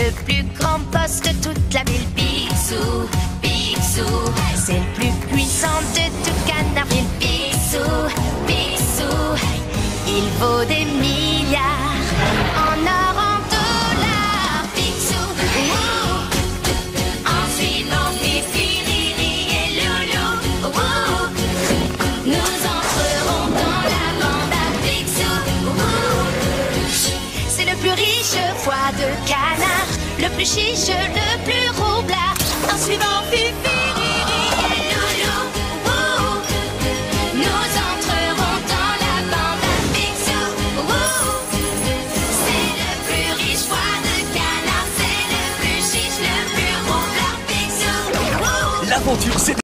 le plus grand boss de toute la ville. Picsou, Picsou, c'est le plus puissant de tout Canardville. Picsou, Picsou, il vaut des milliards en or, en dollars. Picsou, wouh, en suivant Fifi, Riri et Loulou, wouh, nous entrerons dans la bande à Picsou, wouh. C'est le plus riche foie de canard, le plus chiche, le plus roublard. En suivant Fifi, Riri et Loulou, wouh, nous entrerons dans la bande à Picsou, wouh. C'est le plus riche foie de canard, c'est le plus chiche, le plus roublard. Picsou, wouh. L'aventure, c'est